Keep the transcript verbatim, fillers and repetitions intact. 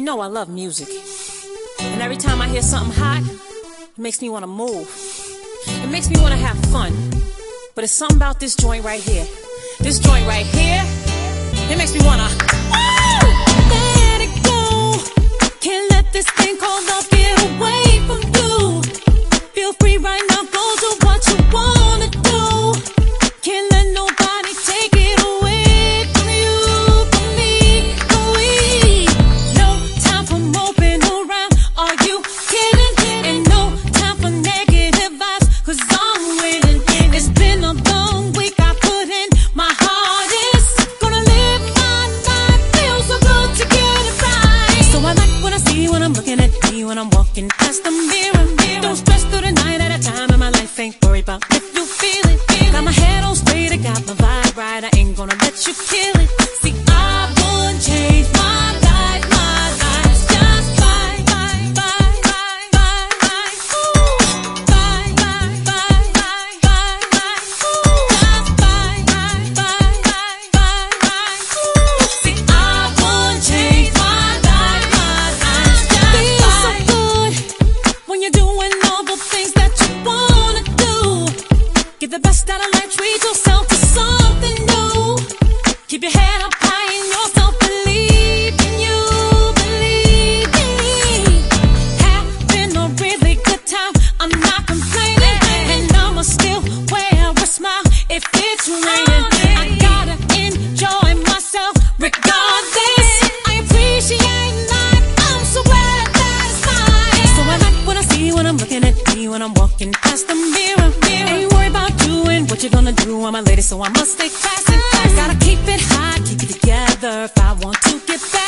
know I love music, and every time I hear something hot, it makes me want to move. It makes me want to have fun. But it's something about this joint right here. This joint right here, it makes me want to let it go. Can't let this thing called love get away from you. Feel free right now, go do what you wanna do. Can't let nobody take it away from you, from me, from we. No time for moping around, are you kidding? And no time for negative vibes, cause I'm winning. It's been a long week, I put in my hardest. Gonna live my life, feel so good to get it right. So I like what I see when I'm looking at me, when I'm walking past the mirror. Don't stress through the night at a time in my life, ain't worried about if you feel it. Got my head on straight, I got my vibe right, I ain't gonna let you kill it. See, I wouldn't change my life, my life's just fine, fine, fine, fine, fine, fine, ooh, fine, fine, fine, fine, fine, fine, ooh, just fine, fine, fine, fine, fine, fine, ooh. See, I wouldn't change my life, my life's just fine. Feels so good when you're doing all the things that you wanna do. Get the best out of life, treat yourself to something new. Keep your head up high in yourself, believe in you, believe in. Having a really good time, I'm not complaining, and I'ma still wear a smile if it's raining. I gotta enjoy myself regardless. I appreciate life, I'm so glad that it's mine. So I like what I see when I'm looking at me, when I'm walking past the mirror. Ain't worried about doing what you're gonna do, I'm a lady, so I must stay classy. Gotta keep it high, keep it together if I want to get back.